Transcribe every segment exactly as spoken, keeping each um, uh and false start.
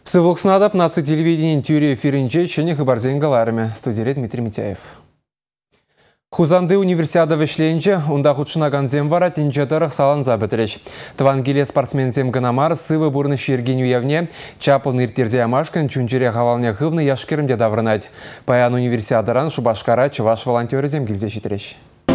Сыволкснадап наци телевидениен тюре эфиринче чене хабарден галарыме. Студире Дмитрий Митяев. Хузанды универсиада вешленче, унда худшынаган зем вара тинчатырых салан забетреш. Твангеле спортсмен зем ганамар сывы бурны шергеню явне, чапыл ниртерзе амашкан чунчере хавалня хывны яшкерімде даврынать. Паян универсиадаран Шубашкара чываш волонтеры зем гильзе шитреш.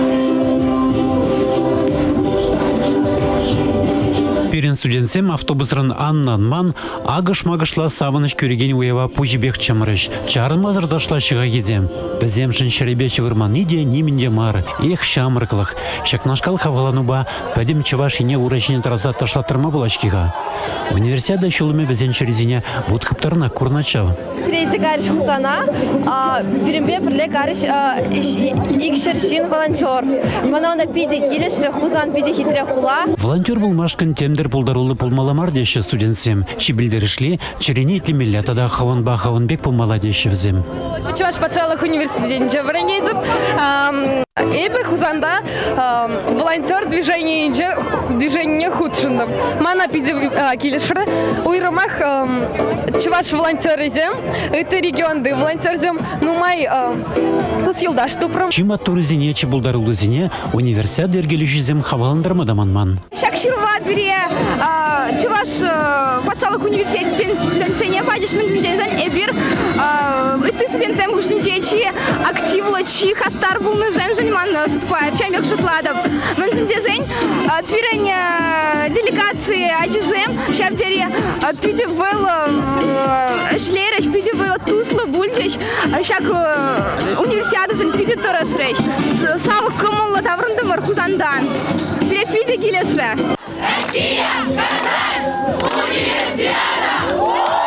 Перен студентсем автобусран аннан-ман агыш-магышла савыныш көреген уева пужибек чамырыш. Чарын мазырдашла шыға кезем. Біземшін шеребечі вырман иде немінде мар. Эх шамырқлық. Шакнашкал хавалануба пәдім чывашине урашине тараза ташлатырма булашкиға. Универсиада шулыме бізен шерезине вудхыптарына курначав. Рейсы карыш хусана, бирембе бірле карыш икшершин волонтер. Манауна пиде келешірі хузан пиде хитре хула. Волонтер был машкан темдер пулдарулы пулмаламар деші студентсем. Шибілдерішлі, черене етлемелі атада хаванба хаванбек пулмала деші взем. Чуваш пачалых университетінде варенейдіп. Эпі хузанда волонтер движение худшындым. Мана пиде келешірі. Уйрымах чуваш волонтерізем. Это регионды волонтерзем. Ну май тут елдаш тупрым. Чима турызине чи булдарулызине универсиада ергелюшізем хаваландармадаманман. Шакширова бере чуваш пачалых университетінде падеш менжіндезен эбир ты студентсем ушинчечи активла чи хастар булны жемжен ман судпай пчамек шутладов менжіндезен твирень делегации аджизем шавдере пиде был шлереш пиде был тусло бульдеш шак универсиада жен пиде торашреш савы кымылла таврынды мархузандан бере пиде келешре. Россия, Казань, универсиада!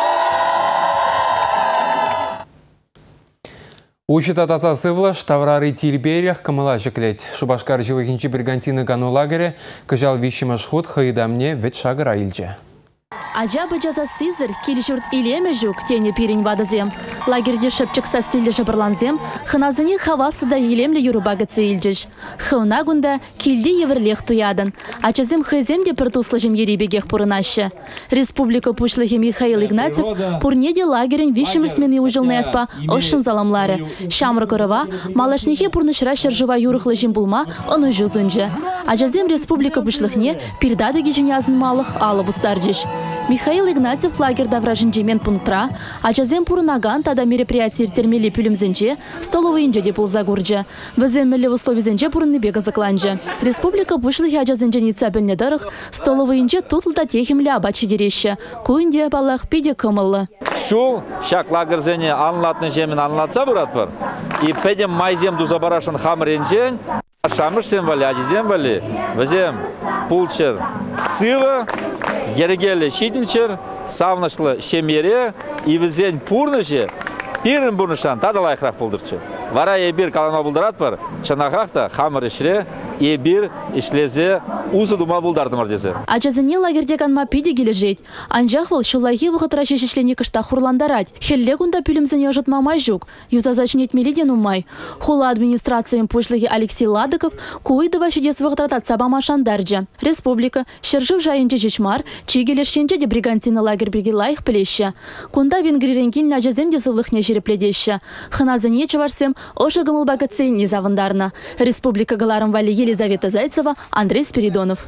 Учит атаса сывлаш, таврары тильберях камыла жеклеть. Шубашкар жылыгинчи бригантины гану лагере, кажал вишимаш худ хаидамне ведь шагыра илче. Ажабы жаза сизыр, келешурт илеме жүк, тені пирень вадызем. Лагерде шепчік састилі жабырланзем, хыназыне хавасы да илемлі юрубагыцы илжіш. Хывна гунда келді еврлех туядын. Ачазем хыземде піртуслыжым еребегех пұрынашы. Республика пушлығы Михаил Игнатьев пурнеде лагерін вишімірсмені ұжылны әтпа ұшын заламлары. Шамры көріва, малашнихе пурнышыра шыржыва юрықлыжым булма оны жүзінжі. Ачазем республика пушлығне пердады кежіне азынмалық алы бұстаржыш. Михаил Игнатьев лагерда вражынжемен пунктра, ачазем пурынаган тада мероприятие термели пүлімзінже, столовый инже де пулза гурджа. Віземмелі условизінже пурынны бега закланжа. Республика пушлығы ачазінже ницапелне дарых, столовый инже тутлда техимлі абачы дереші. Куынде балақ пиде кымылы. Шул, шак лагерзене анлатны жемін анлатса бұрат бар. И педем майзем дузабарашын хамыренжен, шамыш сен вали, ажизем вали, візем пулчер сыва, Ергелі шидінчер, савнышлы шемере, и візен пурныше, пирін бұрныштан тадалай қырақ бұлдырчы. Вара ебір калама бұлдырат бар, чанақақта хамыр ішре, ебір ішлезе uzу дума бұлдардымыр десе. Ачазыне лагерде канма пиде кележет. Анжақ выл шулайхи вғытра шешешлене кышта хурландарать. Хелле күнда пүлімзіне ұжыт мамай жүк. Юзазачын етмеледен умай. Хула администрациян пушлығы Алексей Ладыков куйдыва шедес вғытратат сабама шандарджа. Республика шыржыв жайынче жешмар, чигелешшенче де бригантины лагерь бірге лайық пілеші. Кунда венгриренкин лажазем де сывлықне жерепледеші. Хыназыне чыварсем ошы гымылбағы цейни завындарна. Республика галарым вали Елизавета Зайцева, Андрей Спиридонов.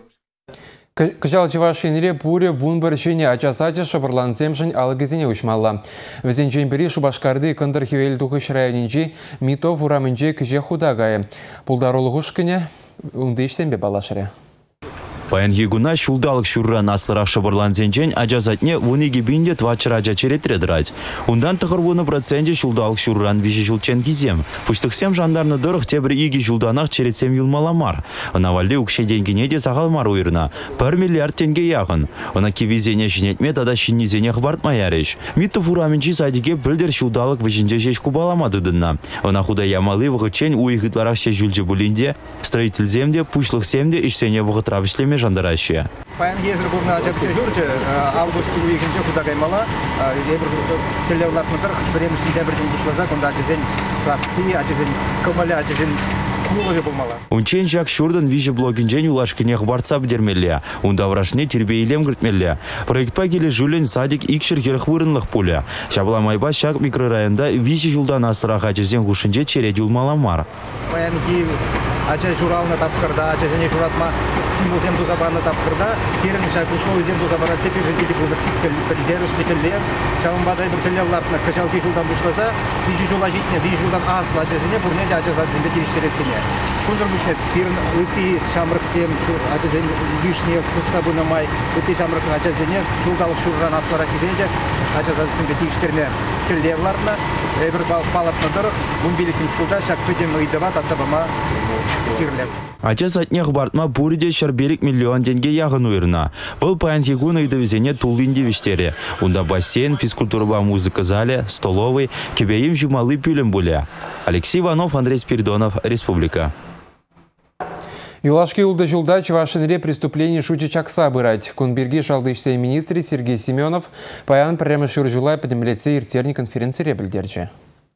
Кыжал чывашинере пуре вунбар чене ачасача шабырлансемшін алыгызене учмалла. Візенчен бері Шубашкарды кындыр хевел тухыш районинчи митов урамынче кыже худагайы. Пулдарулығышкіне ундейшсенбе балашыре. Паян егуна шулдалық шурра наслырақ шабырланзенчен ажазатне вуниги бинде твачыража черетредырать. Ундан тұғыр проценте шулдалық шурран виші шулчен кизем. Пуштықсем жандарны дұрық тебір иги шулданақ черетсем юлмаламар. Унавалды ұқше денгене де сағалмар ойырына. Пір миллиард тенге яғын. Уна кивизене шинетме тада шиннизене қыбартмай әреш. Митті фураменчи садиге білдер шулдалық вишінже жеш кубаламадыдынна. Уна худа ямалы вғычен уйғытларақ ше жүлже бұлінде, строительземде, пушлықсемде ішсене вғытра вішлеме жандаращия. Паян езір бұрна ажапты жүрді, август үйгенже құда қаймала, ебір телеулар мұтыр, біремісінде бірден бұшлаза, күнда ажызен сласы, ажызен көмілі, ажызен Юлы булмала. Унчен жак шурдан вижи блогинжен улашкинех ватсап дермелле. Унда врашне тербейлем гртмелле. Проектпа келе жулен садик икшер херх вырынлық пуля. Шабла майба шак микрорайонда вижи жулдан асырақ ачызен хушинже черед юлмаламар. Баянги ача журална тапқырда, ача зене журатма символ земду забрана тапқырда, керін шак условия земду забрана сепер жедеді бұзық пілдеріш петелле, шамын бадай бір тіллерларына качалки жулдан бұшласа, вижи жула житне, вижи жулдан асла ача зене, бұрнеде ача зад зембеті виштересене. Күндір бүшне, пирін өтті шамрық сем, ача зене вишне, құшта бұны май, өтті шамрық ача зене, шулдалық шурран аслара кезенде, ача зад зембеті виштерне тіллерларына, бір балапны дұрық, бұнбелікін шулда, шак төдем ұйдыва татсабама кирлеп. Ача сатнех бартма буриде шарберик миллион деньги яғын уйрна. Выл паянтигун ыйдывезене тулынде виштере. Унда бассейн, физкультурба музыка зале, столовый, кебеим жумалы пюлем буля. Алексей Иванов, Андрей Спиридонов, Республика. Юлашки улды жылда Чувашинре преступление шучи чакса бырать. Кунберги шалдышсей министр Сергей Семенов паян прямо шуржулай подемлеце иртерни конференции білдерчі.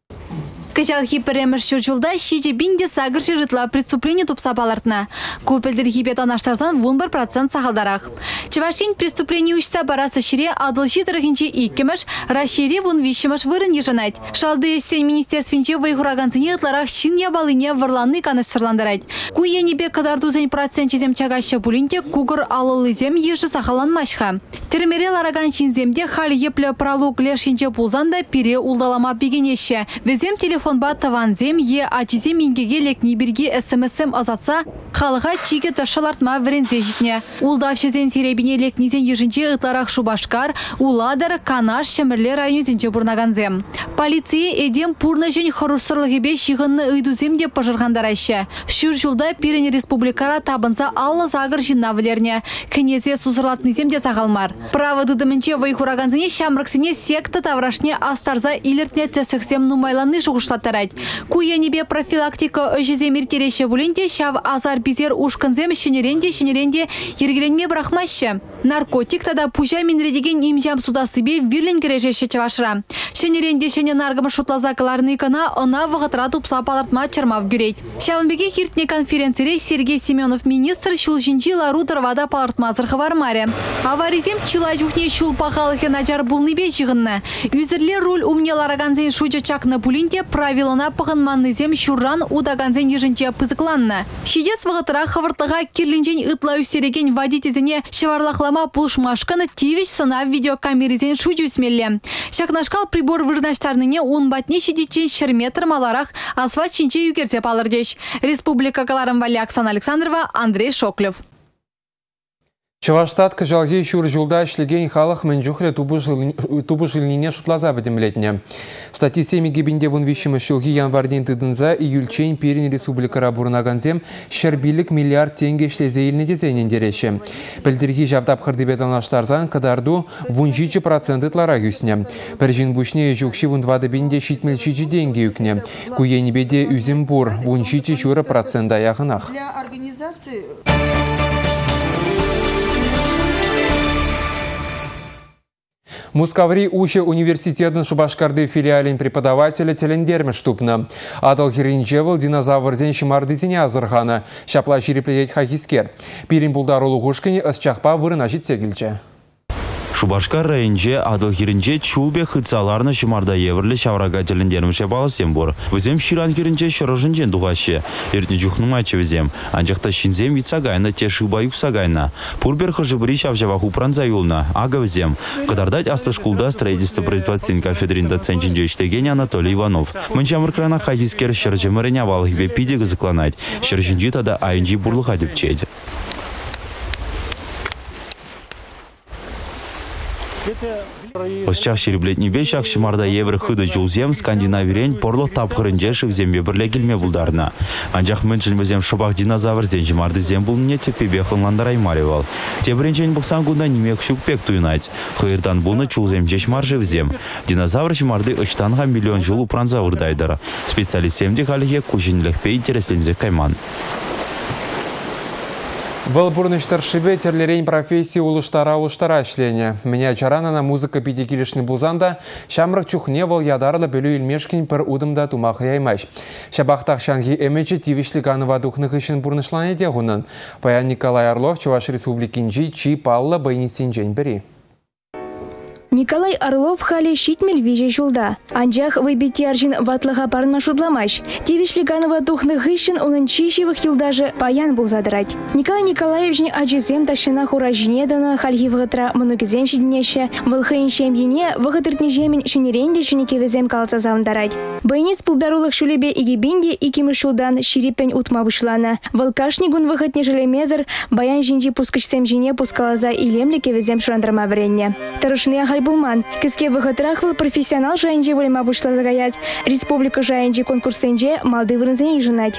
Качалхи премер шуржулда шиже бинде сагырши жытла преступление тупса балартна. Купелдер хипет анаштарзан вунбар процент сахалдарах. Чевашин преступление учса барасы шире адылши тарахинчи иккемеш, расшире вун вишемеш вырын ежанать. Шалды эшсен министерствинче вайхураганцыне ытларах шин ябалыне варланны каныш сырландырать. Куе небе кадардузен процент чизем чагаща булинте кугыр алылызем ежы сахаланмашха. Термере лараган шинземде хали епле пралук лешинче пулзанда пире улдалама бигенеше. Везем телефон Фонба таванзем е ачизем ингеге лекни бирге смсм азатса, халыға чиге ташалартма врензе житне. Улдавшезен серебине лекнизен ежінче ытларах Шубашкар, Уладар, Канаш, Шемірле районезенче бурнаганзем. Полиция эдем пурна жен хорусырлығыбе шиғынны ыйдузем деп пожырғандарайшы. Шүр жылда пирен республикара табынса алла загыр жинна вілерне. Кенезе сузырлатнызем де сағалмар. Правы дыдымынче вайхураганзыне шамрыксыне секта таврашне астарза илертне төсөксем нумайланы жуғышлат. Куя небе профилактика өжіземір тереше бүлінде шав азар бизер ушканзем шенеренде шенеренде ергеленме брахмашы. Наркотик тада пужа минредеген имжам судасыбе вирлен кережеше чавашыра. Шенеренде шене наргымы шутлазакаларны икана она вағытра тупса палартма чармав гюрейт. Шавынбеге киртне конференцире Сергей Семенов министр шул жинчи лару тарвада палартмазырхы вармаре. Аваризем чила жухне шул пахалыхе наджар булныбе жығынны. Юзерлер руль умне лараганзен шуджа чакны бүлінде правилана пығынманнызем шурран удаганзен ежінче пызыкланны. Шидес вағытыра хавыртлыға кирлинжен ытла үстереген водителзіне шеварлақлама пулшмашканы тивич сына видеокамеризен шуджу смелле. Шакнашкал прибор вырнаштарныне он батне шидичен шерметр маларах асфальт шинче югерте палырдеш. Республика Каларым Вали Оксана Александрова, Андрей Шоклев. Чаваштат кажалги шур жылда шлеген халық менжухле тубы жылнине шутлаза бідімлетіне. Статистеми гебінде вон вишімі шылги январден тыдынза июльчен перин республикара бурнаганзем шербилік миллиард тенге шлезейліне дезейнен дереші. Пілдіргі жавдап қырдыбетанаштарзан кадарду вунжичі проценты тлара юсне. Піржін бүшне жүкші вундвады бінде шитмелчичі денге юкне. Куенебеде үзімбур вунжичі шуры процент аяғынақ. Мускаври уча университетын Шубашкарды филиалин преподавателя телендерме штупна. Адал хиринчевал динозавр ден шимардызине азырхана. Шапла жиреплетет хахискер. Пирин булдар улугушкини ысчақпа вырынашит сегілче. Шубашкар районже адыл хиринче чулбе хыцаларны шымарда еврлі шаврага телендермеше баласем бор. Візем ширан хиринче шырыжынчен дуғашы. Эртне жухнумайчы візем. Анжақта шинзем вицагайна те шыба юксагайна. Пурбер хыжыбри шавжаваху пранза юлна. Ага візем. Кадардать асты шкулда строительство производствен кафедрин доцентинже иштеген Анатолий Иванов. Мынчамыр крана хагискер шыржымырын авалыхбе пиде гызыкланать. Шыржынжи тада айынжи бурлыха деп чейді. Осчах шереблетні бешак шымарда евр хыды жулзем скандинавирен порлық тапқырынже шывзембе бірле келме бұлдарына. Анжақ міншілмезем шыбақ динозавр зен жымарды зем бұлыне тепебе қынландар аймаривал. Тебіренчен бұқсан күнда немек шукпек туйнать. Хыйырдан бұны чулзем жешмар живзем. Динозавр жымарды ұштанға миллион жыл упранза ұрдайдыр. Специалистемде қалыге кужинлікпе интереслензе кайман. Вăл бурныштар шибе терлерейн профессии улыштара улыштара ішлене. Меня чаранана музыка пиде килешні булзанда, шамрық чухне вăл ядарлы бөлі үлмешкін пір удымда тумақы яймаш. Шабақтақ шанги эмечі тивишлі ганыва духнық ішін бурнышлане дегунын. Паян Николай Орлов, Чуваш Республикинжи, Чи Палла Байнисин жен бери. Николай Орлов хали щитмель виже жулда. Анжах выбити аржин ватлыға парна шудламаш. Тивишлі ганова духнық ішін оның чишевых юлдажы паян бұл задырать. Николай Николаевичне ажизем ташына хура жинедана хальги вғытра мұнығызем шиднеше, вылхайын шемьене вғытыртне жемін шинеренде шинекевезем калца завндарать. Байнис пулдарулық шулебе игебинде икимы шулдан ширипен утма бушлана. Вылкашнигун вғытне желемезір баян жинжи пускачсем жине пускалаза илемлі кевезем шрандрама вренне. Тарышны булман. Кіске вғытрах был профессионал жайынже вөлема бушла загаять. Республика жайынже конкурсенже малды вырынзене жинать.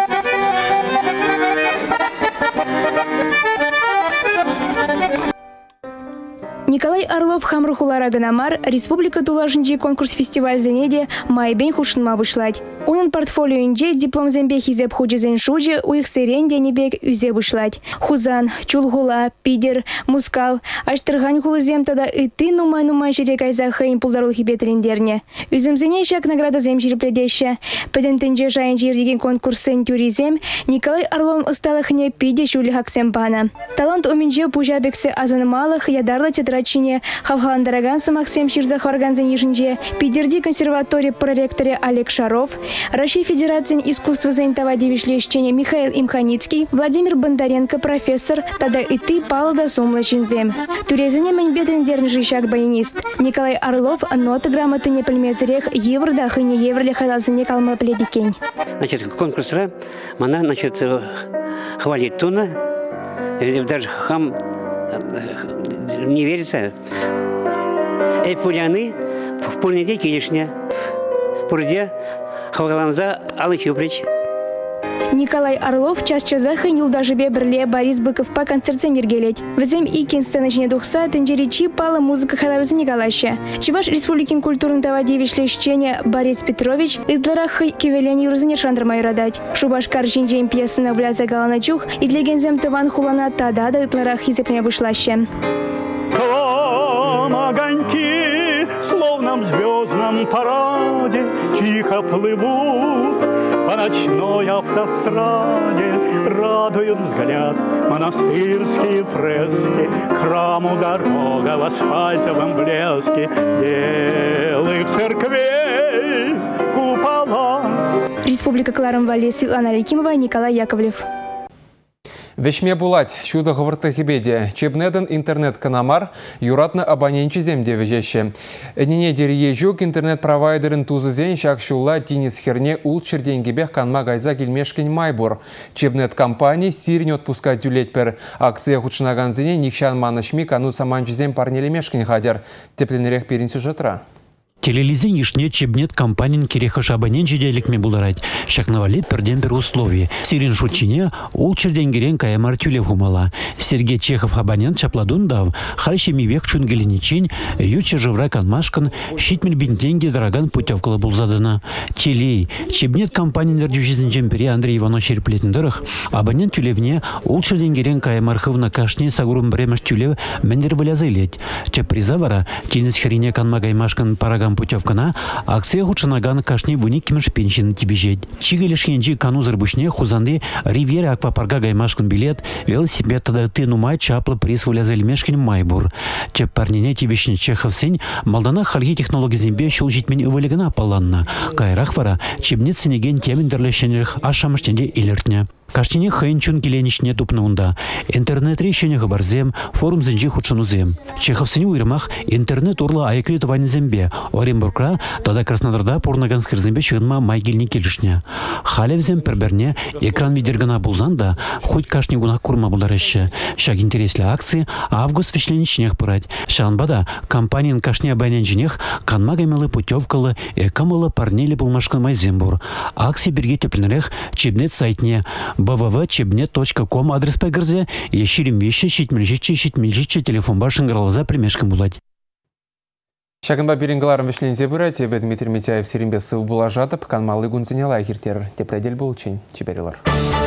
Николай Орлов хамрухулара ганамар республика тулажынже конкурс фестиваль зенеде майбен хушынма бушлать. Унын портфолиоинже диплом зембе хизеп худжезен шуджи уих серенде небек үзе бушлать. Хузан, Чулгула, Пидер, Мускал, Аштыргань хулызем тада и ты нумай-нумай жерек айза хайын пулдарул хибетрендерне. Үземзене шак награда зем жирпледеще. Педентенже жайын жирдеген конкурсен тюризем Николай Орлов ысталыхне пиде шулі хаксем пана. Талант уминже пужабексе азанымалых ядарлы тетрачине хавхаландараган самаксем ширзах органзен ежинже Пидерди консерватории проректоре Олег Шаров, Российской Федерации искусства заинтова девишлещения Михаил Имханицкий, Владимир Бондаренко, профессор, тогда и ты палда сумлачинзем. Турезене меньбетендерн жищак баянист. Николай Орлов, ноты грамоты не пельмезрех, еврдах и не еврле халавзене калма пледикень. Значит, конкурсра, она, значит, хвалит туна, даже хам не верится. Эй, пуляны, в полный день килишня. Пурде, хваланза, алычу прич. Николай Орлов час чазаха юлдажы бебрле Борис Быков по концертам ергелеть. Везем икин сценочне духса тенджеричи пала музыка халавза Николаевича. Чеваш республикин культурный тавадевишлещения Борис Петрович из дларах кевелени юрзане шандрма юрадать. Шубашкар жинджем пьесы на вляза галаначух и для гензем таван хулана тадада дларах изепня вышлаще. Огоньки, словно в звездном параде, тихо плывут по ночной автостраде, радуют взгляд монастырские фрески, к храму дорога в асфальтовом блеске белых церквей купола. Республика Кларам-Валли, Светлана Ликимова, Николай Яковлев. Вешме булать, чудо говорты хибеде. Чебнеден интернет-канамар, юратны абоненчи земде вежеще. Энине дерие жук интернет-провайдерын тузызен шак шулла тинис херне ул черденгебех канма гайза келмешкен майбур. Чебнет-компания сирин отпускать дюлет пер акция хучнаган зене никшан манышми кану саманчизем парнелемешкен хадер. Тепленерех перин сюжетра. Телелизен ешне чебнет компанин керехаш абонент жеделикме буларать. Шакнавалит пердемпер условии. Сирин шучине ул черденгерен каямар тюлев гумала. Сергей Чехов абонент чапладун дав. Харши мивек чунгеленичень, юче живра канмашкан, щитмель бинтенги дороган путевкала булзадана. Телей. Чебнет компанин дердюжизен джемпере Андрей Иванович Черплетендерах. Абонент тюлевне ул черденгерен каямар хывна кашне сагурум бремеш тюлев мендер вылязылеть. Те призавара тинес херине канмагаймашкан параган путевкана акция худшанаган кашни вуник кимеш пенсин тибежет. Чигелешенджи кану зарбушне хузанды ривьера аквапарга гаймашкан билет велосипед тада ты нумай чапла приз вылязель мешкин майбур. Те парнине тибешне Чехов сень малдана хальги технологии зембе шулжит мен вылегана паланна. Кайрахвара чебнет сенеген темендерлешенерх ашамыштенде илертне. Каштине хайнчун келеничне тупнунда. Интернет решение габарзем, форум зенджи худшанузем. Чехов сень уйрмах интернет урла айклит ванезембе. Оренбургра тада Краснодарда порнаганскер зембе чыгынма майгильни келишне. Халевзем перберне экран видергана булзанда хоть кашни гунах курма булдареще. Шаг интересли акции август вешленичнех пырать. Шанбада компаниян кашни абайненжинех канмагаймалы путевкалы экамалы парнели булмашкан майзембур. Акции берге тепленерех чебнет сайтне бэ вэ вэ точка чебнет точка ком адрес пегерзе и ширим вещи щитмельжичи щитмельжичи телефон башен гралаза примешкам булать. Шагынба беренгаларым вешлензе бұрай, тебе Дмитрий Митяев серимбе сыл бұла жатып, канмалы гунзенела егертер. Тепредель бұл чен. Чеберелар.